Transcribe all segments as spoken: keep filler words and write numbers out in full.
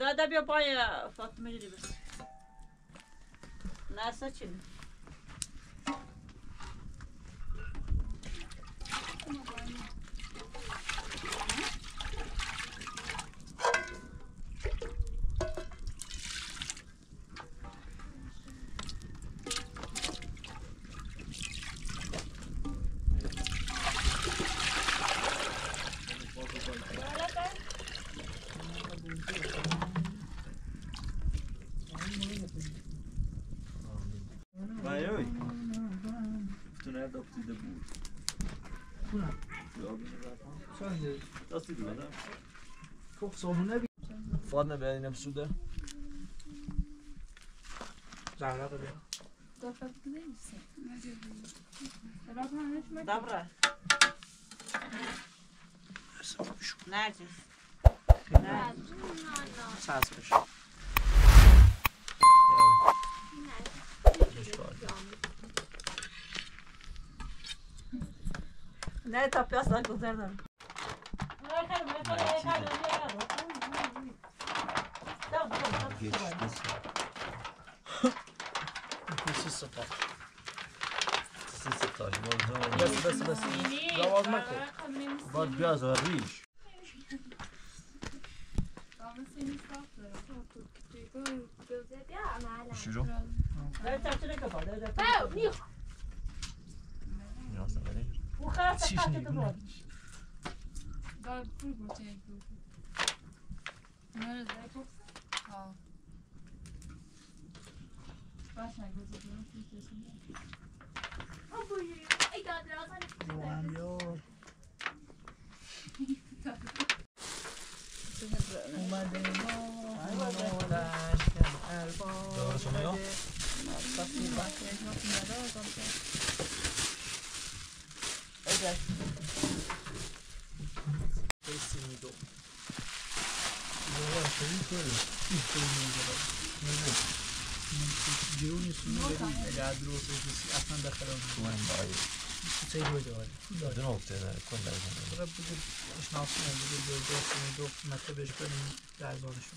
دادا بیا پای فاطمه جدی بس ناسا چی فاطمه ببینم سوده زهره رو بیا Dobra. Nerede? ساز بش Ne tapıyorsan kurtardım. سی ستا سی ستاش موضوع بس بس بس لواز مکن باید بیاز و ریش شروع Ne tapçını kapat. باو نیخ نیاز نداری Bu kadar tapçını kapat. دار پول بوده نه زدی ها باشه گذاشتم آبوی ای داد رازن روان یا اومده ما داره شما یا؟ Evet. Questi mi do. Allora, se vi quello, il quello gironi sono veri ladro se si اصلا داخل اون وين باید چه جوری داره دو نقطه داره کل داره رب بگیر اشناس کنم بگیر دو دو دو دو مطلبش کنیم دربارشون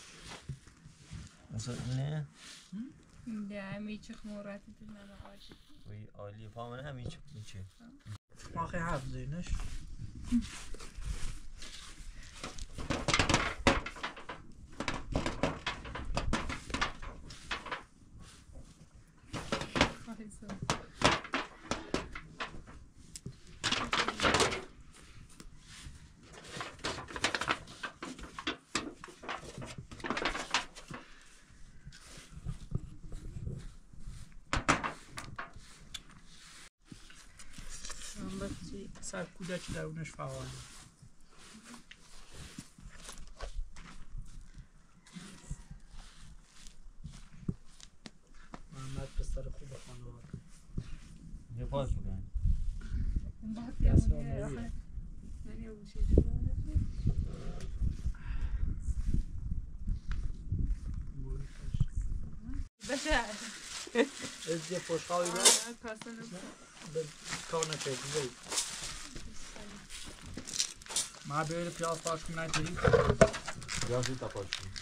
مثلا نه ده میچه خموراتی تو نماعاتی وی عالی فهمه همین چی میشه آخه حرف زینش سر کودک درونش فعال محمد پسر خوب خانواده یه پاس بگن دست را مویه بشه از یه خوشحالی به کار نکرد بید ما بیایل پیاز پاش کنم نتیری پیازی تا پاش کنم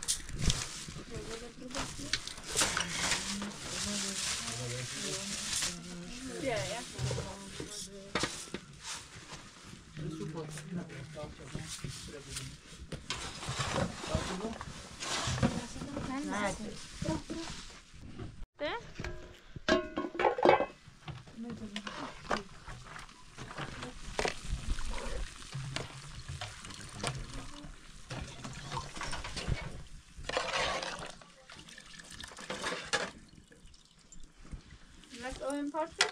Let's go in party.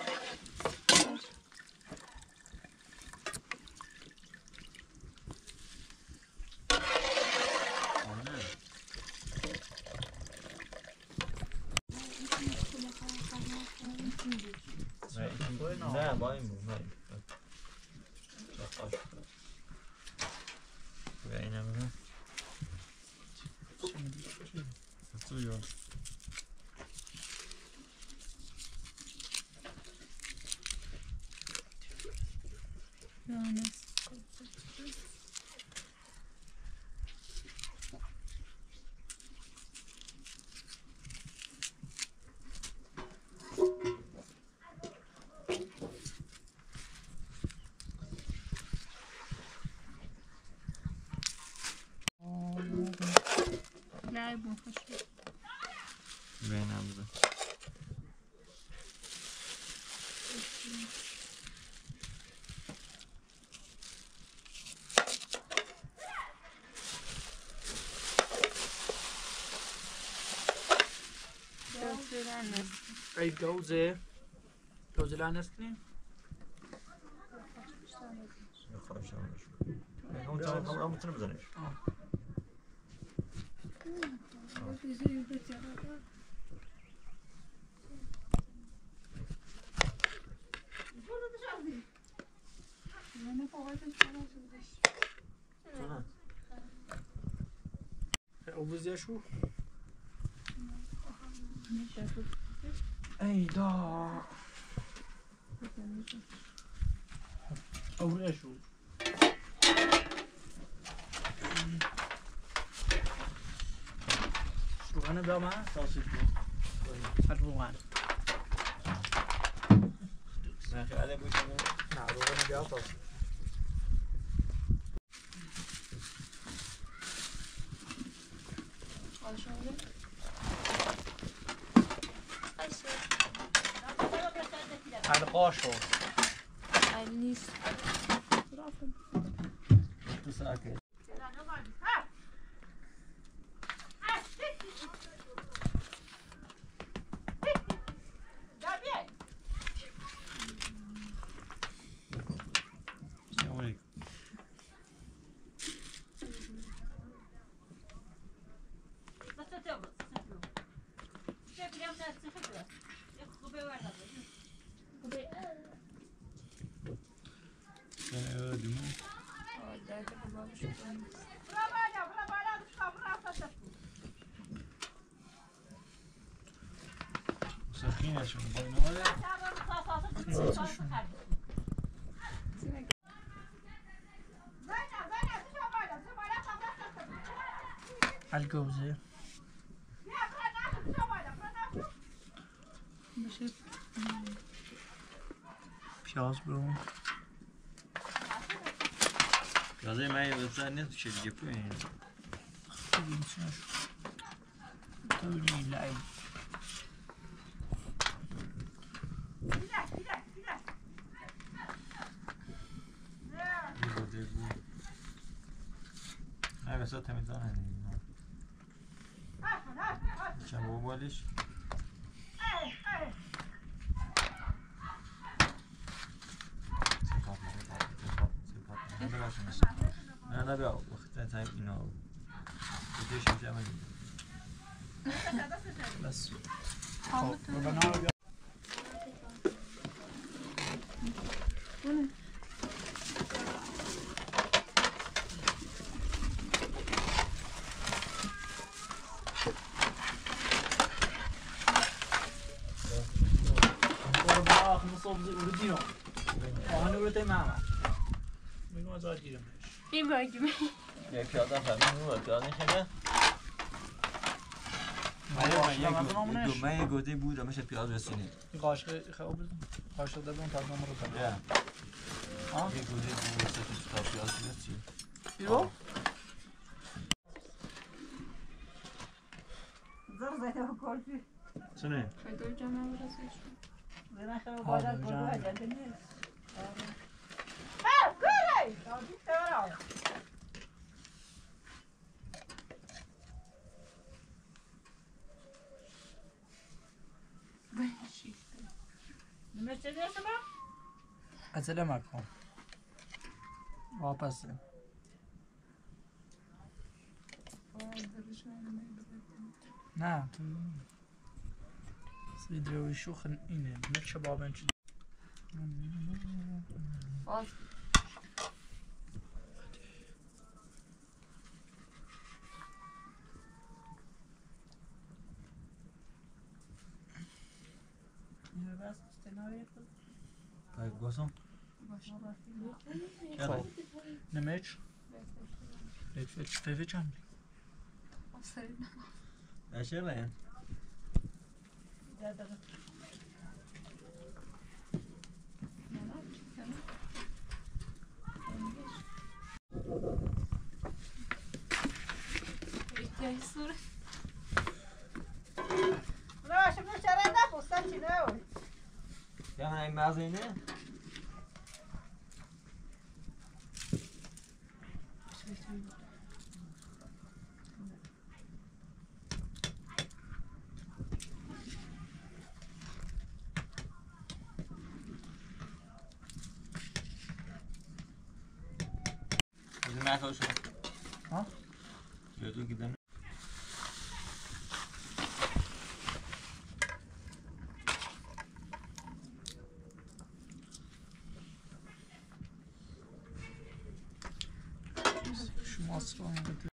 نه با این بود نه پاش و این هم نه تو یا ای بون خوش بینم بده ای گوزه گوزه لعنت نستنی؟ خواهش نمونش همون تمام همون میتونه بزنش اوبوزیا شو ای دا اوبوزیا شو روغن بیا من تاسید کن روغن نه خیلی بوشم نه روغن بیا تاسید القاشو نیست تو ساکت السلام علیکم سخینشون با نماده الگوزه پیاز برون پیازه من یه بسر نیست چه دیگه پوین خیلی میشه تولی لعی نه بسا تمیزان هنی چند بابا بالیش نه نه بیا وقتی تایم اینا بودیش میشه همه بس خب روغن ها رو بیا این باگی من یه پیاده هم فرمی نور پیاده نشده من یه گوده بود همشه پیاز رسینی این قاشق خیلی بزن قاشق دادم تا نمو رو کنم یه گوده بود سه تا پیاز رسی ایرو؟ زر زیده و کارفی سنه خیلی جمعه برسیش زنه خیلی باید گروه هجنده نیست ها کاری دادی تورا نمیشه دیگه شما؟ ازله مکن واپس نه تو ویدیوی شوخ اینه نه شبابن چی باز نه بس استنایی کن پای گوزم خب نمیچ فیفش فیفش چند آفرین اشاره نه ده دقیقه احتیاج صورت كان هاي مازينه معك وش ها؟ جاتو كده شو مصر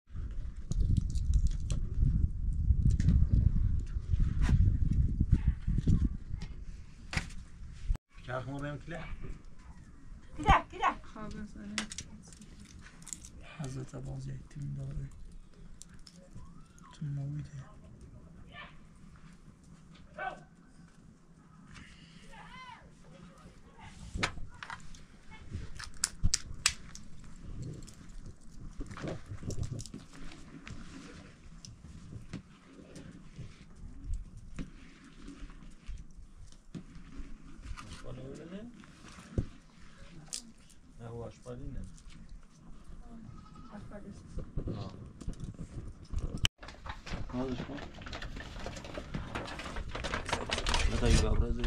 كاخ مو بهم كلا كده كده خلاص أنا حضرت بازی تیم داره تو مویده هذا شو؟ لا طيب أبرز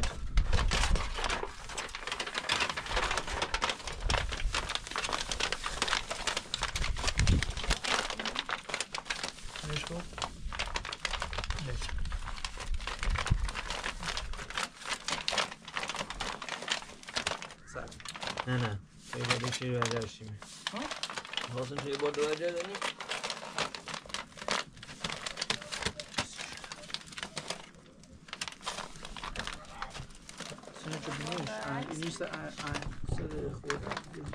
ليش هو؟ ليش؟ نه نه شيء بعد شيء بعد شيء ها؟ خلاص شيء بعد بعد يعني نیست سر خود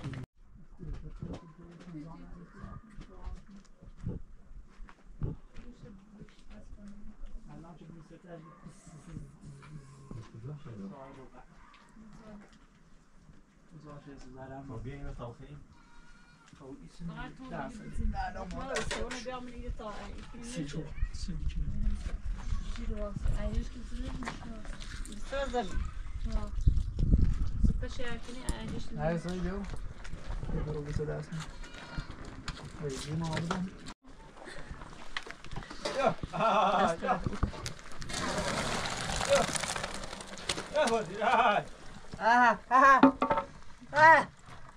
ما بين الطاوخين او اسم فقط تو درس می‌گی نه نه ما اون بیام میگه تا سی چو سی چو عايش كتير مش استاذ ستة شاكني عايش نه سوی دیو برو بس درس ولی ما بودم يا آه يا يا ودي هاي آها آها آه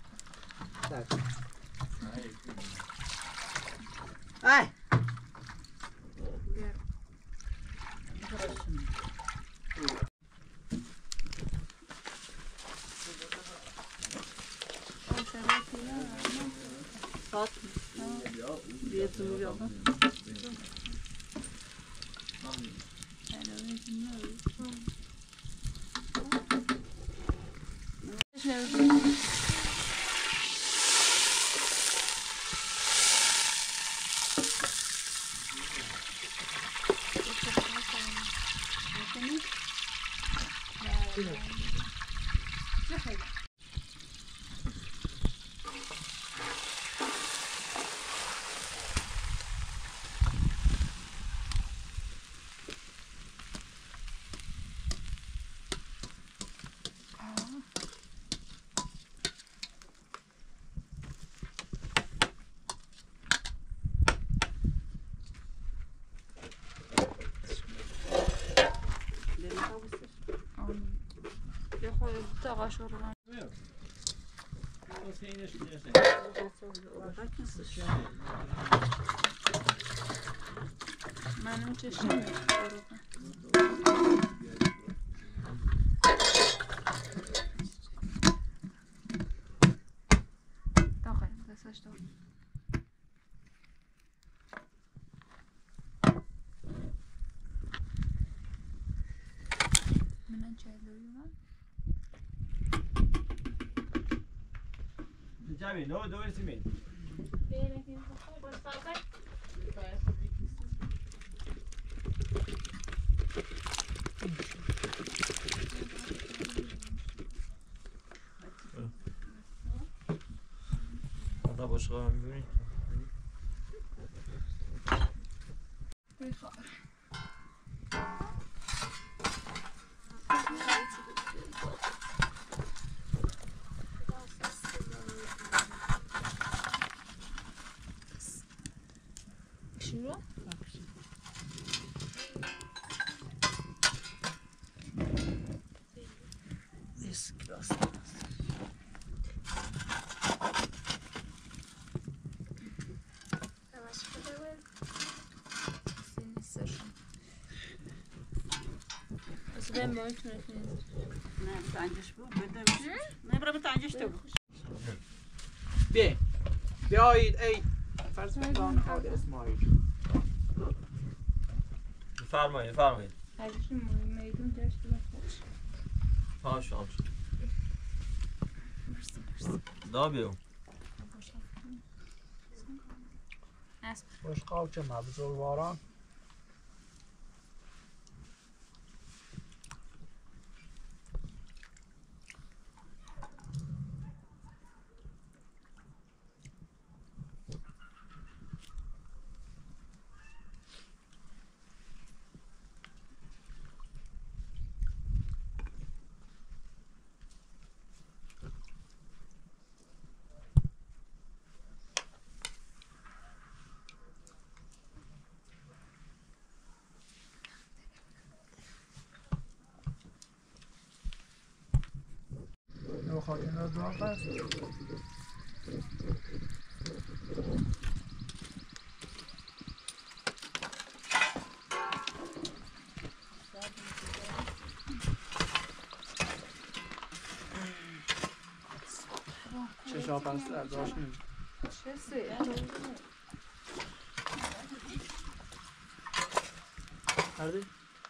آه Saat diyetimi bir aldım. Jag har ju bara kört. منم چشم داخل دستش داخل من چهلوی من جابي نو دو اسمين بينك انت خوب الصافي هذا باش غامبري بخير. چی رو؟ اسکراست Ben böyle türetmeyiz. Ne tanجش بود بده نه برای tanجش تو بیاین بیایید ای فرزندان حال اسماعیل بفرمایید بفرمایید هرچی میدون داشت بخوش. پاش آمش دا بیو خوش قاوچه مبزورواران نمیخواد این رو داغ است چه شاپ هست در داشت نیم چه سه؟ هردی؟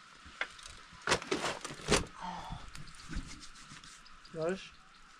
یارش؟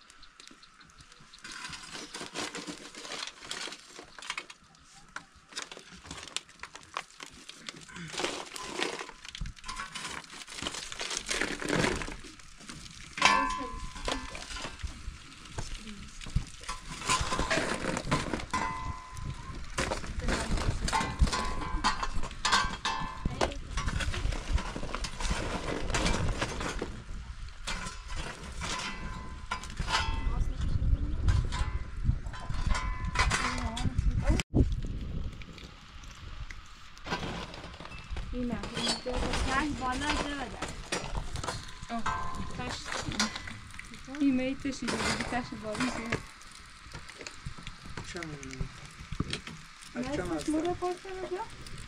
این نه این بالا بده آه تاش این میتشی دیگه تاش بالا میشه چم نه چم هست مورد پاسه بیا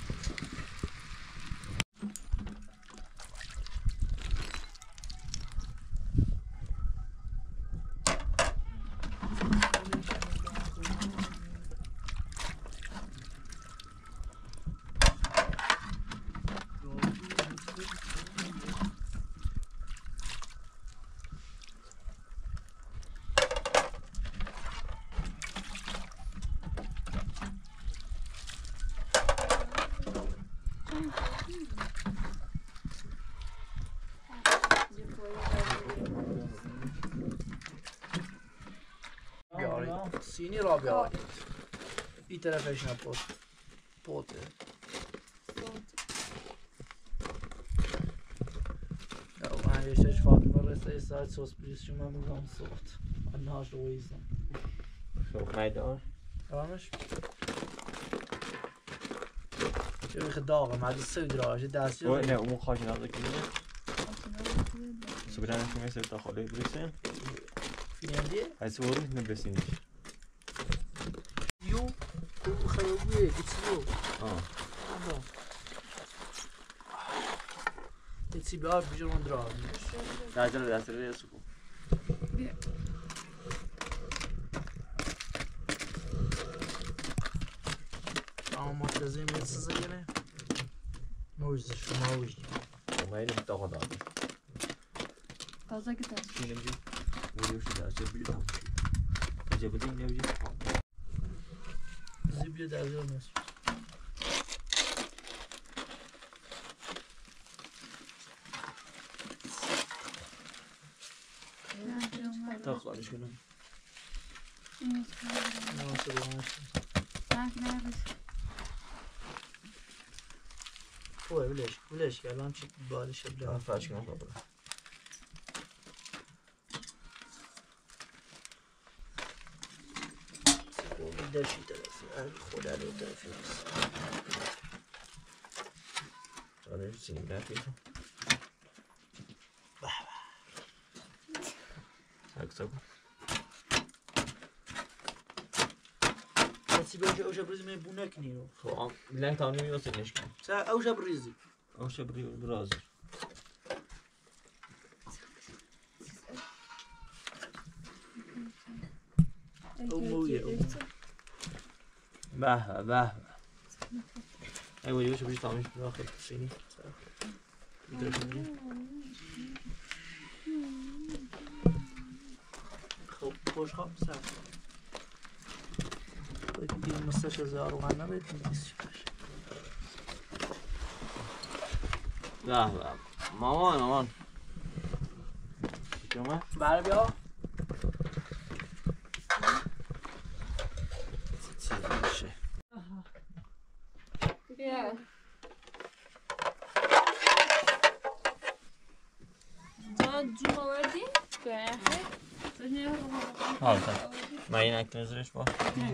سینی را بیارید این طرفش نپود پوته من یشتش فاطمه رسه ساعت سوس بریز شما میگم صوت انهاش رو ایزم شوف میدان تمامش چه بیخ داغه مدی سوی دراجه دستی و نه اون خواهی نازده کنید سبرانه که میسه تا خاله برسیم فیلندیه؟ از وروش نبرسینش یو تو خیابویه گیتی یو آه گیتی بیار بیجور من دراز دستر دستر ریسو کن اما متلزم یه سزه گره موجزه شما موجزه ما اینه بتا خدا تازه که تازه اینه بجی وروش دستر بیدم بجه بدیم نبجی زیبیه در زیر نیست تا خواهش کنم ناسه بانش خوبه بلش بلش که الان چی بادش من بلش فرش کنم خبره دشی طرفی خدا رو طرفی هست خاله چی رفتی؟ ساک ساک. کسی به اوج بریزی من بونه کنی. خب لنگ تانی میوسی نشکن. سا اوج بریزی. اوج بری برازر. او مویه. به به به. ای وای اوج بری تانی داخل سینی. خب خوش خواب سر. باید این مستش زارو غنا باید نیست. به به. مامان مامان. چیکار؟ بله بیا. چی میشه؟ بیا. جان جو آوردی؟ بله. حالا من این اک نظرش با.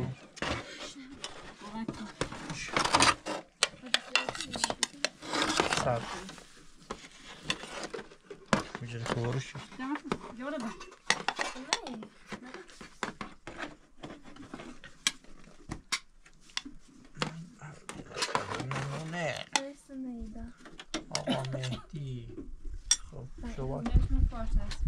سر. میشه کوروش. جواب بده. نه. درست نیدا. آقا مهدی. خب شما. نشون فارس هست.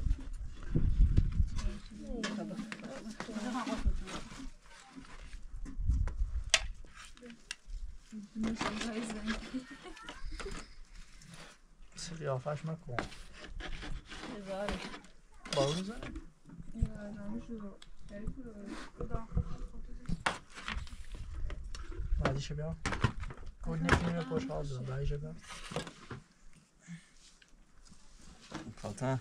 سیافش مکن. هزار. باوزه؟ بعدیش بیا. کد نکنیم خوش حال دارم. بعدیش بیا. فاطمه.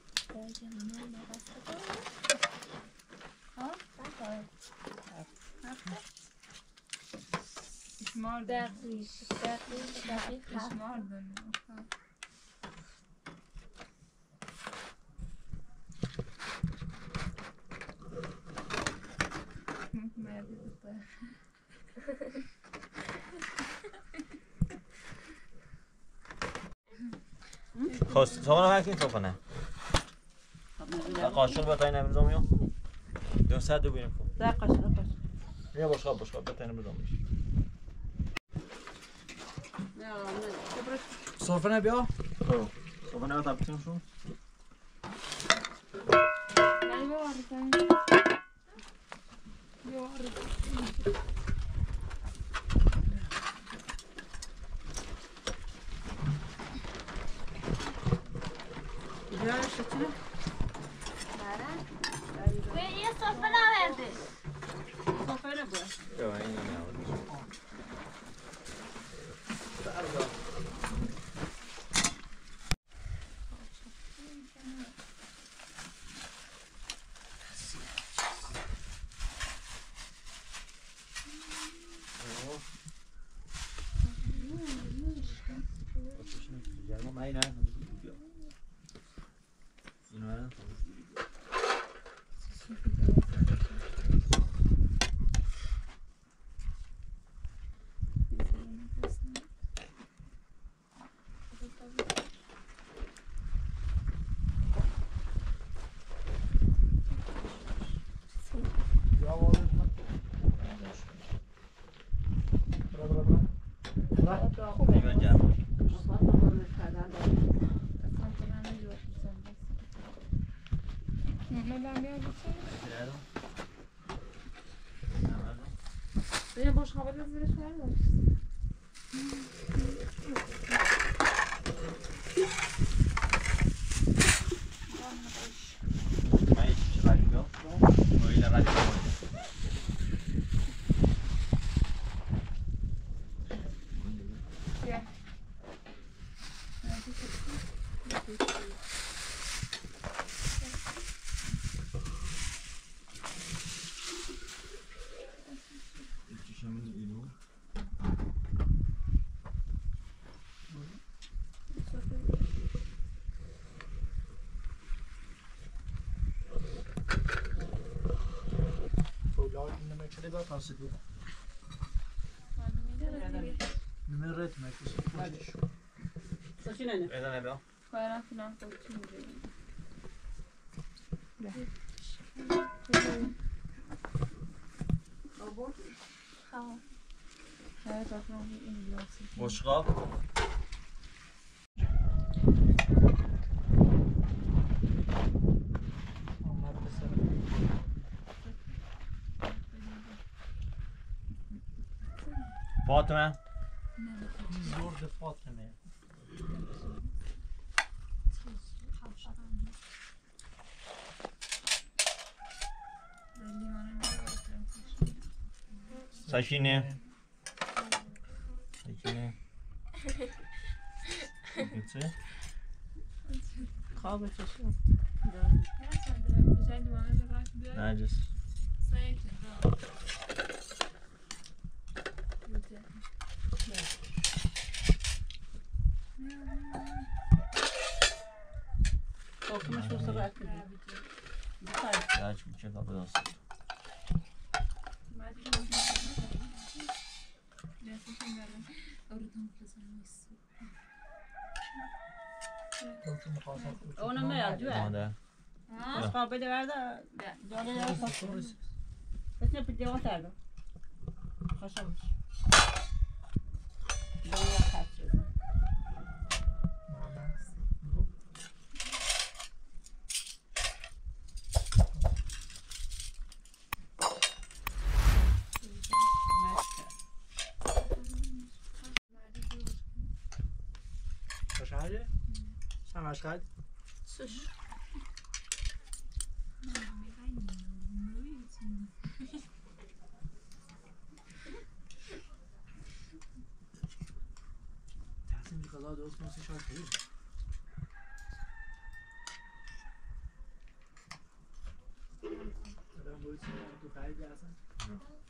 شمار دقیق دقیق دقیق شمار داریم. خواست سوال هر کی تو کنه. قاشق بتای نمیدونم میام. دو ساعت دو بینم. در قاشق قاشق. یا باشه باشه بتای نمیدونم میشه. نه نه. سرفه نبیا. خب. سوال نه تابتون شو. من می‌وارم. می‌وارم. یا شتیه. و یه صفحه نورده. صفحه نبود. یا این نه. May na. Ino na. یه باش خبر زیرش کردم. Mai ce la rigo? Noi la radio. Yeah. Legal consigo. Numeret mi? ساشینه نه بزنه بیا کارم فیلم خود چی میگه آبون خواه هر کافرم این گلاسی بشقاب آمد بسر فاطمه زرد فاطمه ساشینه ساشینه Bitte? خواب چشم Nein, das Korkmuş bu sefer. ja, ich bin schon aber das. Ona mı yazıyor? Nomad. Az kahve de ver de. Canı yarasın. Kaçına pide atardı. Kaşamış. Bana kaçıyor. Wahrscheinlich. Sag mal, schreit. Sush. تحسین غذا درست کنی شاید کنی. الان باید تو خرید اصلا.